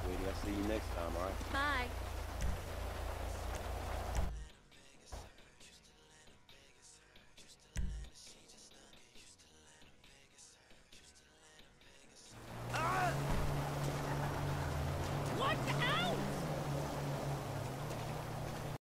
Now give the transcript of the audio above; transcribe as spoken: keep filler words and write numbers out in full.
sweetie. I'll see you next time, all right? Bye.